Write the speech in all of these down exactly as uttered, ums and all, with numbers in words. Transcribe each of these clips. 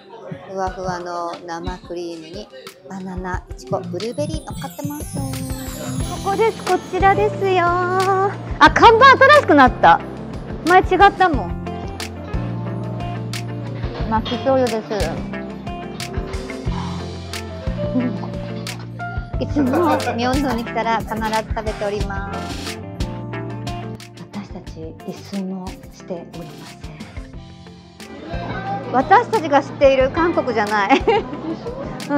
ふわふわの生クリームにバナナ、いちご、ブルーベリー乗っかってます。ここです、こちらですよ。あ、看板新しくなった。前違ったもん。巻き醤油です。いつも明洞に来たら必ず食べております。私たち一睡もしておりません。私たちが知っている韓国じゃない。うん。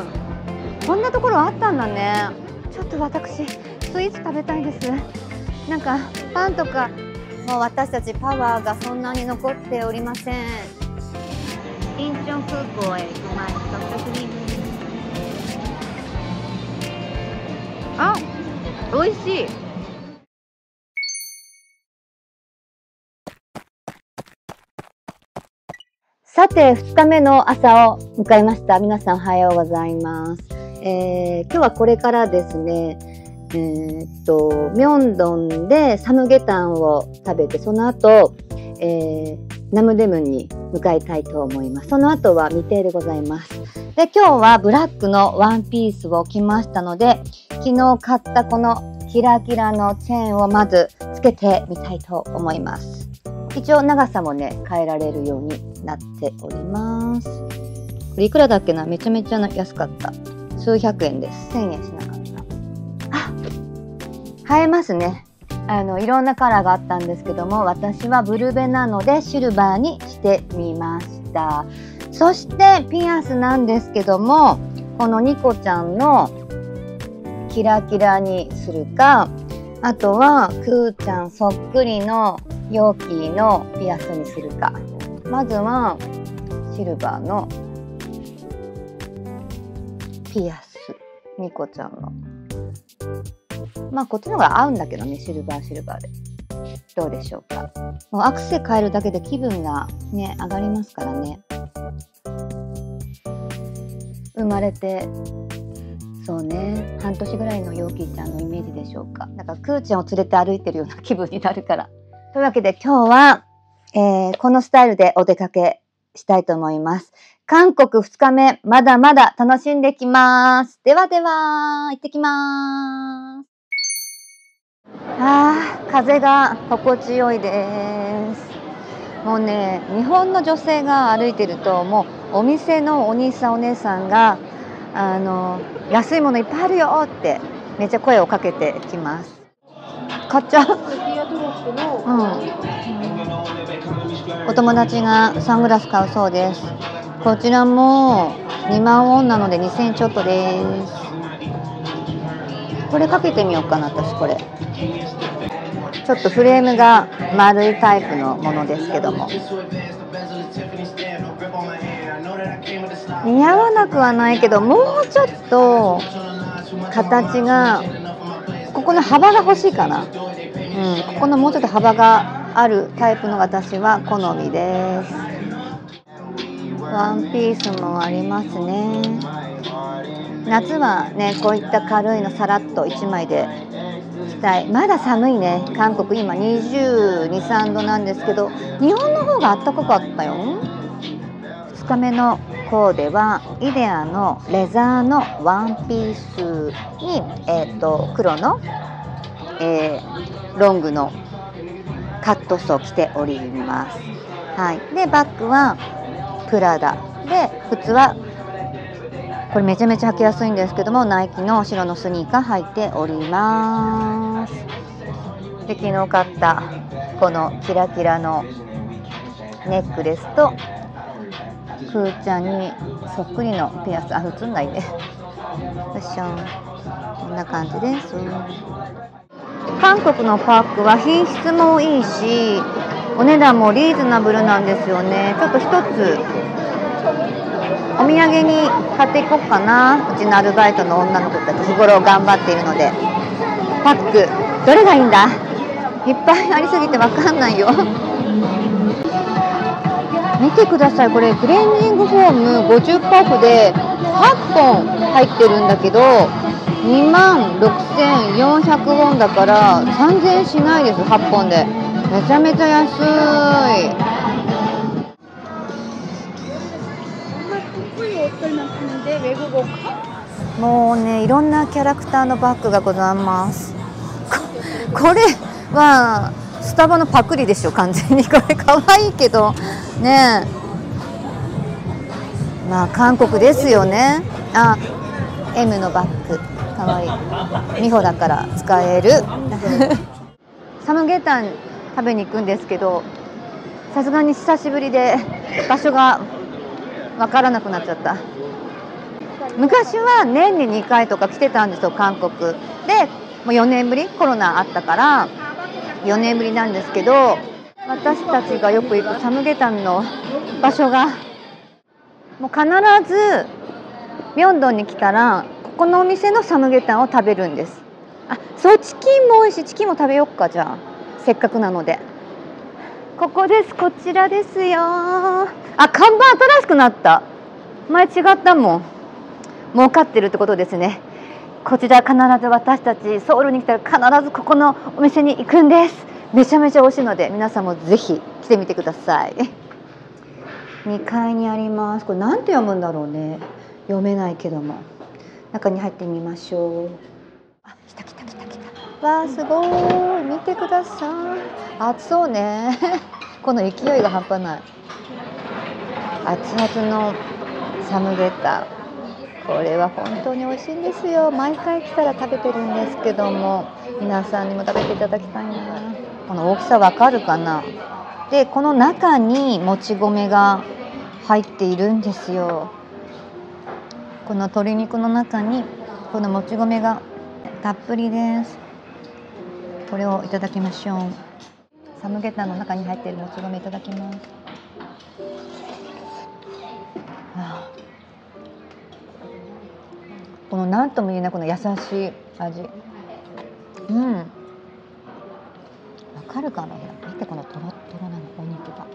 こんなところあったんだね。ちょっと私スイーツ食べたいです。なんかパンとかもう私たちパワーがそんなに残っておりません。インチョン空港へ行く前にソフトクリーム。あ、美味しい。さてふつかめの朝を迎えました。皆さんおはようございます。えー、今日はこれからですね、えー、っとミョンドンでサムゲタンを食べて、その後、えー、ナムデムンに向かいたいと思います。その後は未定でございます。で、今日はブラックのワンピースを着ましたので、昨日買ったこのキラキラのチェーンをまずつけてみたいと思います。一応長さもね変えられるようになっております。これいくらだっけな、めちゃめちゃ安かった。数百円です。せんえんしなかった。あ、映えますね。あのいろんなカラーがあったんですけども、私はブルベなのでシルバーにしてみました。そしてピアスなんですけども、このニコちゃんのキラキラにするか、あとはクーちゃんそっくりのヨーキーのピアスにするか。まずはシルバーのピアス、ニコちゃんの。まあこっちの方が合うんだけどね、シルバーシルバーで。どうでしょうか。もうアクセ変えるだけで気分がね上がりますからね。生まれてそうね、半年ぐらいのヨーキーちゃんのイメージでしょうか。なんかクーちゃんを連れて歩いてるような気分になるから。というわけで今日は、えー、このスタイルでお出かけしたいと思います。韓国ふつかめ、まだまだ楽しんできます。ではでは、行ってきます。あー、風が心地よいです。もうね、日本の女性が歩いてると、もうお店のお兄さんお姉さんがあの安いものいっぱいあるよってめっちゃ声をかけてきます。買っちゃう。うん、お友達がサングラス買うそうです。こちらもにまんウォンなのでにせんえんちょっとです。これかけてみようかな。私これちょっとフレームが丸いタイプのものですけども、似合わなくはないけど、もうちょっと形が、ここの幅が欲しいかな。うん、ここのもうちょっと幅があるタイプの私は好みです。ワンピースもありますね。夏はねこういった軽いのさらっといちまいで着たい。まだ寒いね。韓国今にじゅうに、さんどなんですけど、日本の方が暖かかったよ。ふつかめのコーデはイデアのレザーのワンピースに、えー、と黒の、えー、ロングのカットソーを着ております。はい、でバッグはプラダで、靴はこれめちゃめちゃ履きやすいんですけども、ナイキの白のスニーカー履いております。で昨日買ったこのキラキラのネックレスとふーちゃんにそっくりのピアス、あ、普通ないね。よいしょ、こんな感じです。韓国のパックは品質もいいし、お値段もリーズナブルなんですよね。ちょっと一つお土産に買っていこうかな。うちのアルバイトの女の子たち日頃頑張っているので。パックどれがいいんだ、いっぱいありすぎてわかんないよ。見てください、これクレンジングフォーム ごじゅっパーセント オフではっぽん入ってるんだけどにまんろくせんよんひゃくウォンだからさんぜんえんしないです。はっぽんでめちゃめちゃ安い。 もうね、いろんなキャラクターのバッグがございます。こ、これはスタバのパクリでしょ、完全に。これ可愛いけどね。まあ韓国ですよね。あ、エム のバッグ可愛い。美穂だから使える。サムゲタン食べに行くんですけど、さすがに久しぶりで場所がわからなくなっちゃった。昔は年ににかいとか来てたんですよ、韓国で。もうよねんぶり、コロナあったからよねんぶりなんですけど、私たちがよく行くサムゲタンの場所がもう必ずミョンドンに来たらここのお店のサムゲタンを食べるんです。あ、そう、チキンも美味しい。チキンも食べよっか、じゃあせっかくなので。ここです。こちらですよ。あ、看板新しくなった。前違ったもん。儲かってるってことですね。こちら必ず私たちソウルに来たら必ずここのお店に行くんです。めちゃめちゃ美味しいので皆さんもぜひ来てみてください。にかいにあります。これなんて読むんだろうね。読めないけども。中に入ってみましょう。あ、来た来た来た来た。わあ、すごい。見てください。熱そうね。この勢いが半端ない。熱々のサムゲタン。これは本当に美味しいんですよ。毎回来たら食べてるんですけども、皆さんにも食べていただきたいな。この大きさわかるかな。で、この中にもち米が入っているんですよ。この鶏肉の中にこのもち米がたっぷりです。これをいただきましょう。サムゲタンの中に入っているもち米いただきます。はあ、この何とも言えないこの優しい味。うん。わかるかな。見てこのトロットロなのお肉が。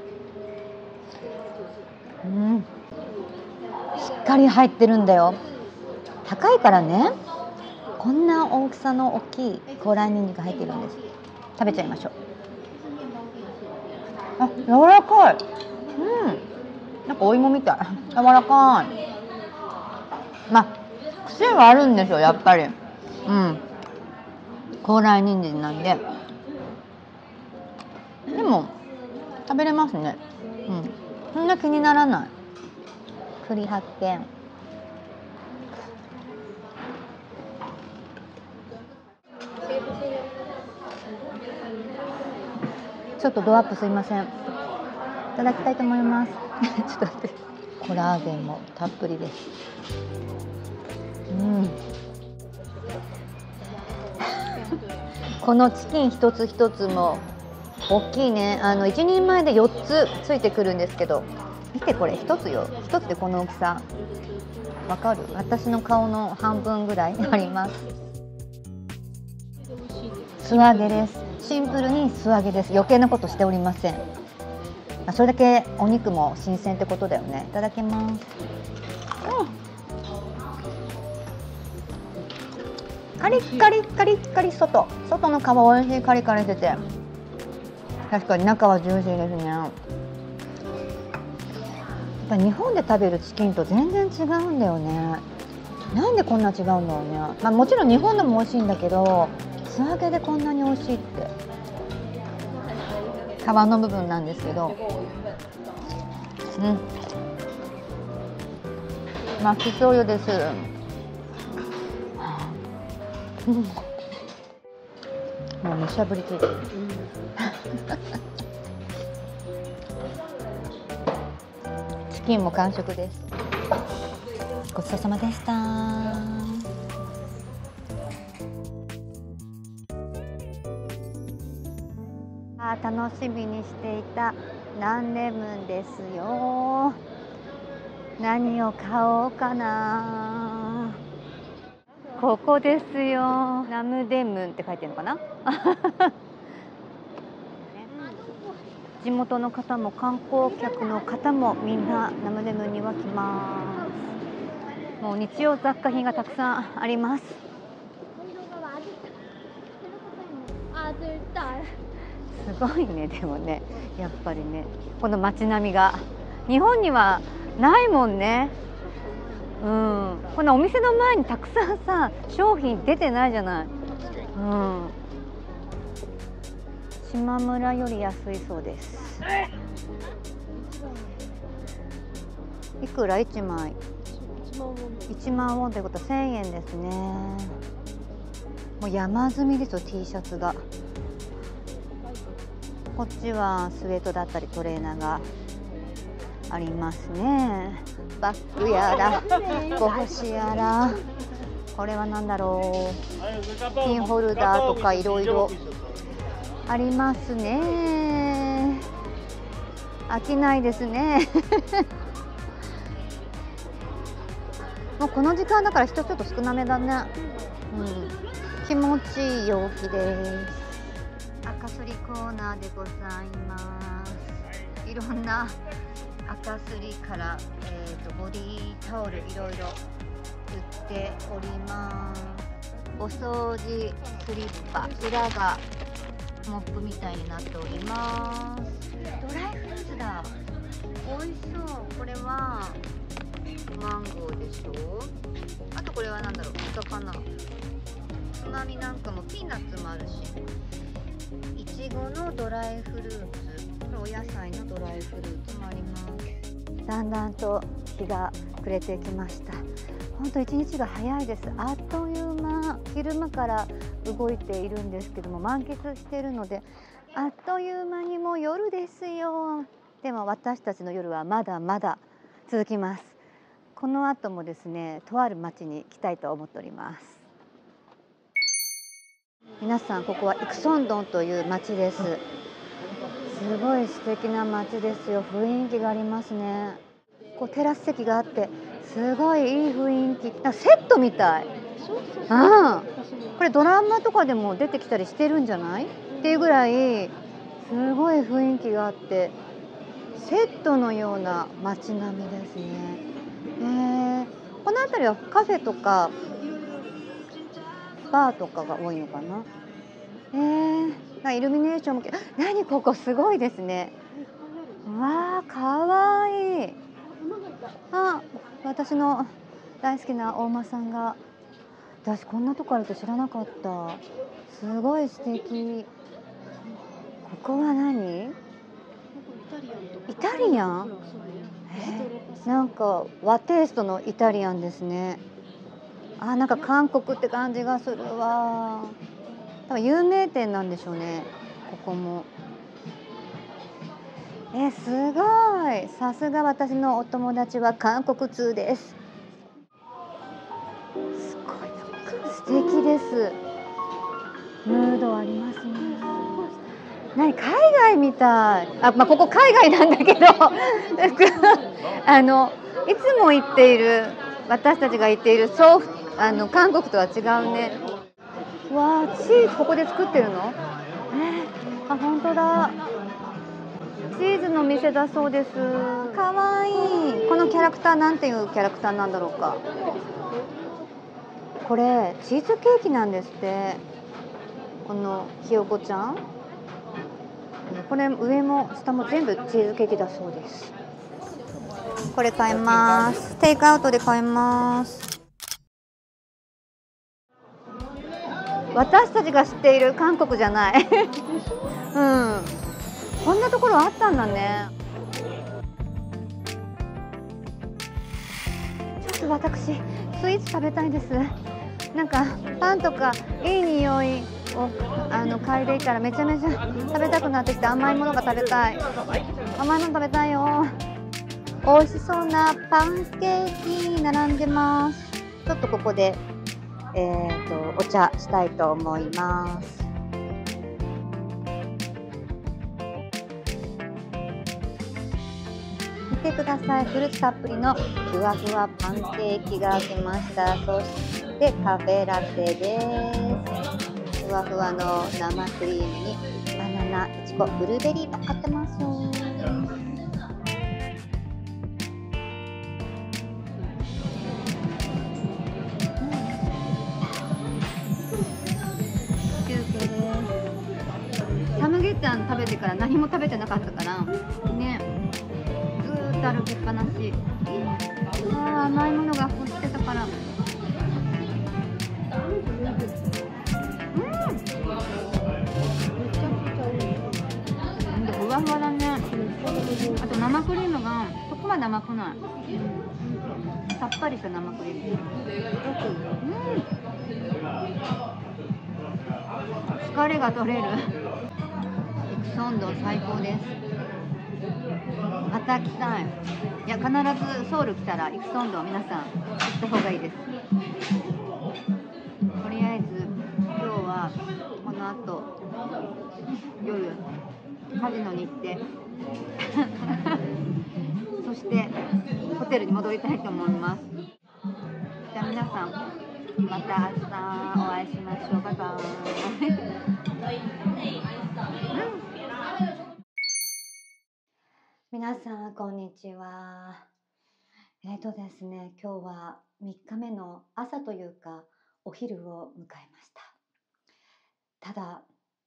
うん。しっかり入ってるんだよ。高いからね。こんな大きさの大きい高麗ニンニク入ってるんです。食べちゃいましょう。あ、柔らかい。うん。なんかお芋みたい。柔らかい。まあ癖はあるんですよ、やっぱり。うん。高麗人参なんで。でも食べれますね。うん。そんな気にならない。栗発見。ちょっとドアップすいません。いただきたいと思います。ちょっと待って。コラーゲンもたっぷりです。うん。このチキン一つ一つも大きいね。あの一人前でよっつついてくるんですけど、見てこれ一つよ。一つでこの大きさ。わかる？私の顔の半分ぐらいあります。素揚げです。シンプルに素揚げです。余計なことしておりません。それだけお肉も新鮮ってことだよね。いただきます。うん、カリッカリッカリッカリ、外外の皮おいしい。カリカリしてて、確かに中はジューシーですね。やっぱ日本で食べるチキンと全然違うんだよね。なんでこんな違うんだろうね。まあ、もちろん日本でも美味しいんだけど、素揚げでこんなに美味しいって。皮の部分なんですけど、うん、マキ醤油です。うん、もうむしゃぶりついてる。チキンも完食です。ごちそうさまでした。あ、楽しみにしていたナンレムンですよ。何を買おうかな。ここですよ。ナムデムンって書いてるのかな。地元の方も観光客の方もみんなナムデムンには来ます。もう日用雑貨品がたくさんあります。すごいね。でもね、やっぱりね、この街並みが日本にはないもんね。 うん、このお店の前にたくさんさ商品出てないじゃない。うん、島村より安いそうです。いくらいちまい？いちまんウォンということはせんえんですね。もう山積みですよ、 T シャツが。こっちはスウェットだったりトレーナーがありますね。バッグやら帽子やら、これは何だろう、ピンホルダーとかいろいろありますね。飽きないですね。もうこの時間だから人ちょっと少なめだね。うん、気持ちいい陽気です。赤すりコーナーでございます。いろんな赤すりから、えー、とボディタオルいろいろ売っております。お掃除スリッパ、裏がモップみたいになっております。ドライフルーツだ、美味しそう。これはマンゴーでしょ。あとこれは何だろう、イカかな。つまみなんかもピーナッツもあるし、いちごのドライフルーツ、これお野菜のドライフルーツもあります。だんだんと日が暮れてきました。本当一日が早いです。あっという間、昼間から動いているんですけども、満喫しているのであっという間にもう夜ですよ。でも私たちの夜はまだまだ続きます。この後もですね、とある町に来たいと思っております。皆さん、ここはイクソンドンという町です。すごい素敵な町ですよ。雰囲気がありますね。こうテラス席があってすごいいい雰囲気、なんかセットみたい。ああ、これドラマとかでも出てきたりしてるんじゃないっていうぐらいすごい雰囲気があって、セットのような街並みですね。えー、この辺りはカフェとかバーとかが多いのかな。えー、なんかイルミネーションも、何ここすごいですね。わー、かわいい。あ、私の大好きな大間さんが、私こんなとこあると知らなかった。すごい素敵。ここは何？イタリアン？えー、なんか和テイストのイタリアンですね。あ、なんか韓国って感じがするわ。多分有名店なんでしょうね、ここも。え、すごい。さすが私のお友達は韓国通です。すごい素敵です。ムードありますね。何、海外みたい。あ、まあ、ここ海外なんだけどあのいつも行っている、私たちが行っているソーフあの韓国とは違うね。わあ、チーズここで作ってるの？えー、あ、本当だ。チーズの店だそうです。かわいい。このキャラクターなんていうキャラクターなんだろうか。これチーズケーキなんですって。このひよこちゃん。これ上も下も全部チーズケーキだそうです。これ買います。テイクアウトで買います。私たちが知っている韓国じゃない。うん。こんなところあったんだね。ちょっと私スイーツ食べたいです。なんかパンとかいい匂いをあの嗅いでいたらめちゃめちゃ食べたくなってきて、甘いものが食べたい。甘いもの食べたいよ。美味しそうなパンケーキ並んでます。ちょっとここで、えーと、お茶したいと思います。見てください。フルーツたっぷりのふわふわパンケーキが来ました。そしてカフェラテです。ふわふわの生クリームにバナナ、いちご、ブルーベリー乗っかってますよ。サムゲタン食べてから何も食べてなかったからね、ずーっと歩きっぱなし。あー、甘いものが欲しい。 からん。うん。ふわふわだね。あと生クリームがそこまで甘くない。さっぱりした生クリーム。うん。疲れが取れる。イクソンド最高です。また来たい。いや、必ずソウル来たらイクソンドを皆さん行った方がいいです。とりあえず今日はこの後夜カジノに行ってそしてホテルに戻りたいと思います。じゃあ皆さんまた明日お会いしましょう。バイバイ。うん皆さんこんにちは。えーとですね、今日はみっかめの朝というかお昼を迎えました。ただ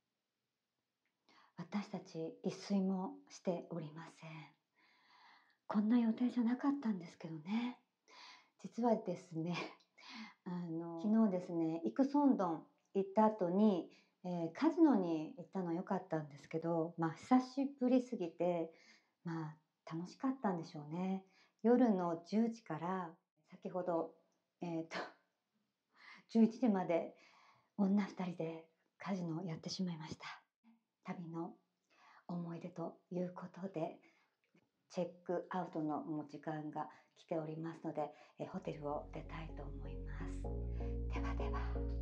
私たち一睡もしておりません。こんな予定じゃなかったんですけどね。実はですね、あの昨日ですね、イクソンドン行った後に、えー、カジノに行ったのは良かったんですけど、まあ久しぶりすぎて。まあ楽しかったんでしょうね。夜のじゅうじから先ほど、えー、とじゅういちじまで女ふたりでカジノをやってしまいました。旅の思い出ということでチェックアウトのもう時間が来ておりますので、えホテルを出たいと思います。ではでは。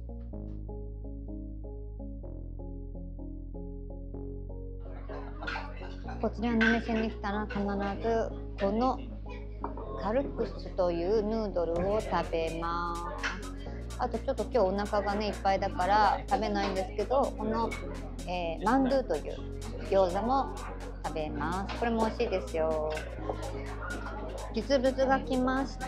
こちらのお店に来たら必ずこのカルクスというヌードルを食べます。あとちょっと今日お腹がねいっぱいだから食べないんですけど、この、えー、マンドゥという餃子も食べます。これも美味しいですよ。実物が来ました。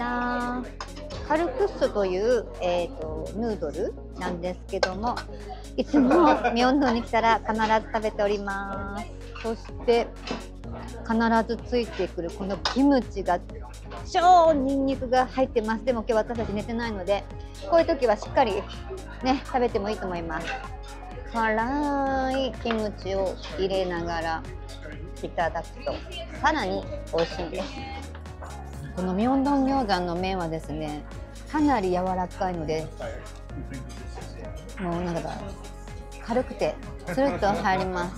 カルクスという、えー、とヌードルなんですけども、いつもミョンドンに来たら必ず食べております。そして必ずついてくるこのキムチが超ニンニクが入ってます。でも今日私たち寝てないので、こういう時はしっかりね食べてもいいと思います。辛いキムチを入れながらいただくとさらに美味しいです。このミョンドン餃子の麺はですねかなり柔らかいので、もうなんか軽くてスルッと入ります。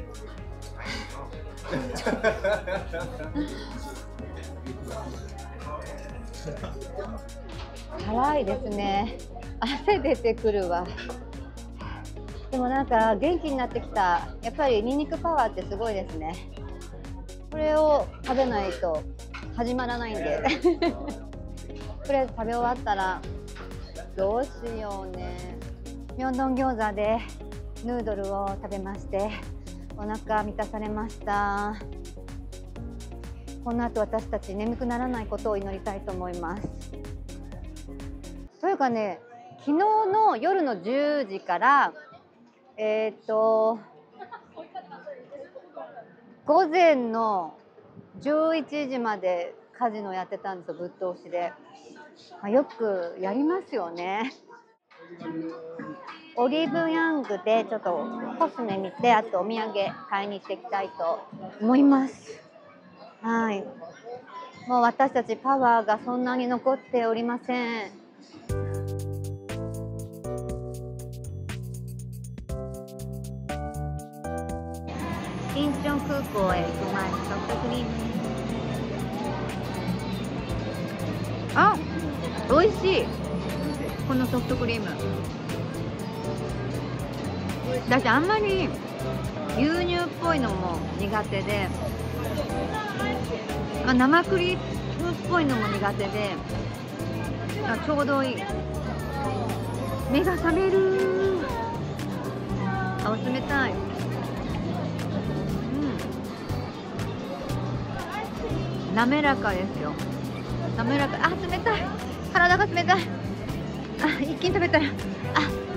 辛いですね。汗出てくるわ。でもなんか元気になってきた。やっぱりニンニクパワーってすごいですね。これを食べないと始まらないんでとりあえず食べ終わったらどうしようね。ミョンドン餃子でヌードルを食べましてお腹満たされました。この後私たち眠くならないことを祈りたいと思います。というかね、昨日の夜のじゅうじからえー、っと午前のじゅういちじまでカジノやってたんですよ、ぶっ通しで。まあ、よくやりますよね。オリーブヤングでちょっとコスメ見て、あとお土産買いに行っていきたいと思います。はい。もう私たちパワーがそんなに残っておりません。インチョン空港へ行く前にソフトクリーム。あ、美味しい。このソフトクリーム。だってあんまり牛乳っぽいのも苦手で、あ、生クリームっぽいのも苦手で、あ、ちょうどいい。目が覚める。あ、冷たい。うん、滑らかですよ。滑らか。あ、冷たい。体が冷たい。あ、一気に食べたい。あ。